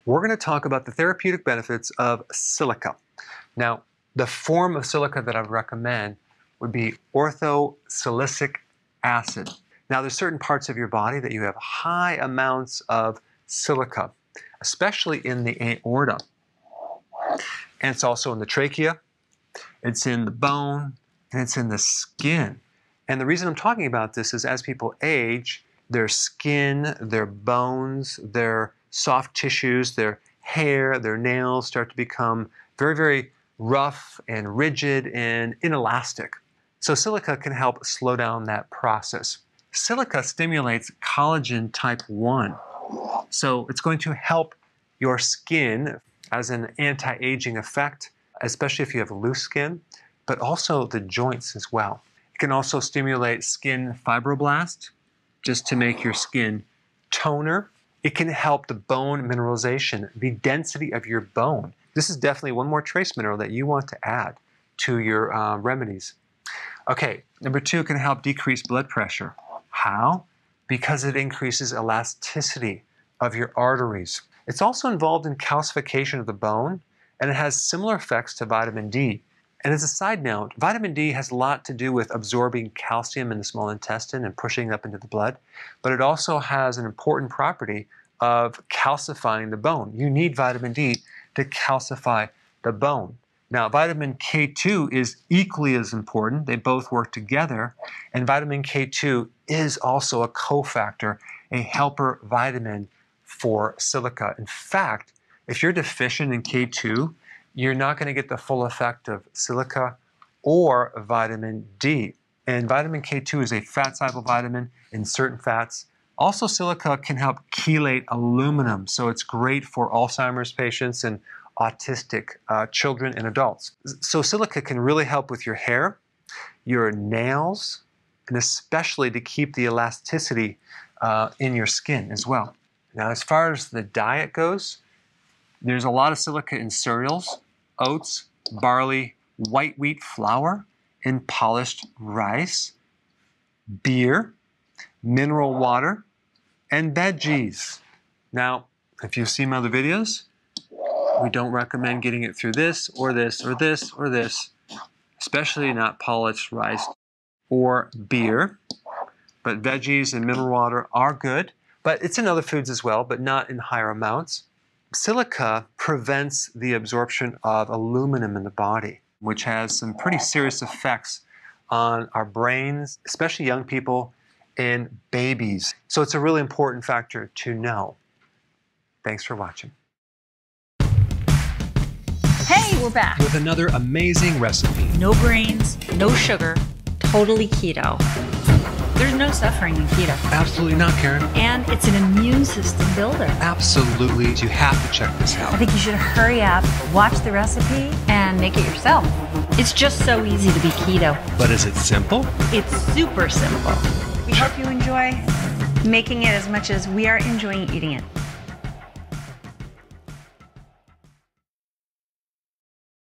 We're going to talk about the therapeutic benefits of silica. Now, the form of silica that I would recommend would be orthosilicic acid. Now, there's certain parts of your body that you have high amounts of silica, especially in the aorta. And it's also in the trachea, it's in the bone, and it's in the skin. And the reason I'm talking about this is as people age, their skin, their bones, their soft tissues, their hair, their nails start to become very, very rough and rigid and inelastic. So silica can help slow down that process. Silica stimulates collagen type 1. So it's going to help your skin as an anti-aging effect, especially if you have loose skin, but also the joints as well. It can also stimulate skin fibroblasts, just to make your skin toner. It can help the bone mineralization, the density of your bone. This is definitely one more trace mineral that you want to add to your remedies. Okay, number 2, it can help decrease blood pressure. How? Because it increases elasticity of your arteries. It's also involved in calcification of the bone, and it has similar effects to vitamin D. And as a side note, vitamin D has a lot to do with absorbing calcium in the small intestine and pushing it up into the blood, but it also has an important property of calcifying the bone. You need vitamin D to calcify the bone. Now, vitamin K2 is equally as important. They both work together, and vitamin K2 is also a cofactor, a helper vitamin for silica. In fact, if you're deficient in K2, you're not going to get the full effect of silica or vitamin D. And vitamin K2 is a fat-soluble vitamin in certain fats. Also, silica can help chelate aluminum, so it's great for Alzheimer's patients and autistic children and adults. So silica can really help with your hair, your nails, and especially to keep the elasticity in your skin as well. Now, as far as the diet goes, there's a lot of silica in cereals, oats, barley, white wheat flour, and polished rice, beer, mineral water, and veggies. Now, if you've seen my other videos, we don't recommend getting it through this or this or this or this, especially not polished rice or beer. But veggies and mineral water are good, but it's in other foods as well, but not in higher amounts. Silica prevents the absorption of aluminum in the body, which has some pretty serious effects on our brains, especially young people and babies. So it's a really important factor to know. Thanks for watching. Hey, we're back With another amazing recipe. no grains, no sugar, totally keto. There's no suffering in keto. Absolutely not, Karen. And it's an immune system builder. Absolutely. You have to check this I out. think you should hurry up, watch the recipe, and make it yourself. It's just so easy to be keto. But is it simple? It's super simple. We hope you enjoy making it as much as we are enjoying eating it.